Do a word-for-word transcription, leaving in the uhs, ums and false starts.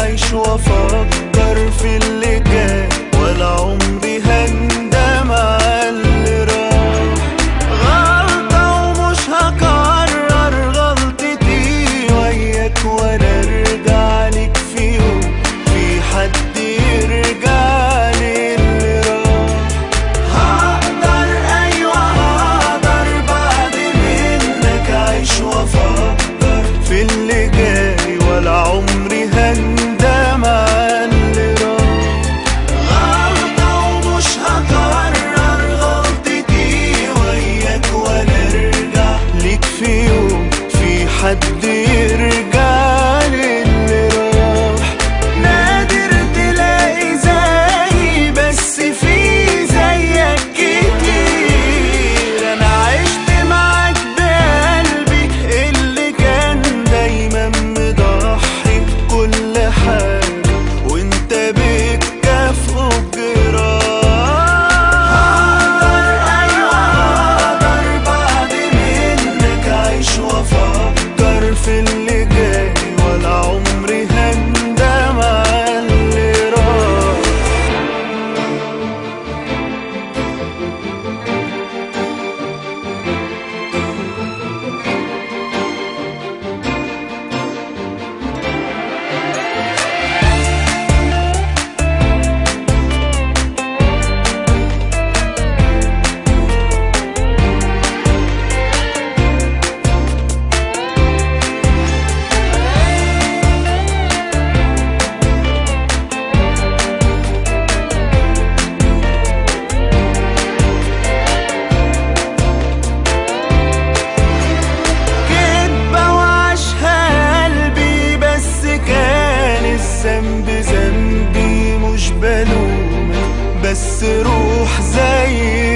أعيش وأفكر في اللي جاي، ولا عمري هندم على اللي راح. غلطة ومش هكرر غلطتي وياك، ولا أرجع لك في يوم في حد يرجع لي اللي راح. هقدر أيوة هقدر بعد منك أعيش وأفكر في اللي جاي، ولا عمري هندم على اللي راح. غلطة ومش هكرر غلطتي وياك، ولا أرجع ليك في يوم في حد يرجع لي اللي راح. نادر تلاقي زيي بس في زيك كتير. أنا عشت معاك بقلبي اللي كان دايما مضحي بكل حاجة، وانت بتكافئه بجراح. هقدر أيوة هقدر بعد منك أعيش وأفكر في اللي جاي، ولا عمري هندم على اللي راح. كدبة وعاشها قلبي بس كان الذنب ذنبي، مش بلومك بس روح زي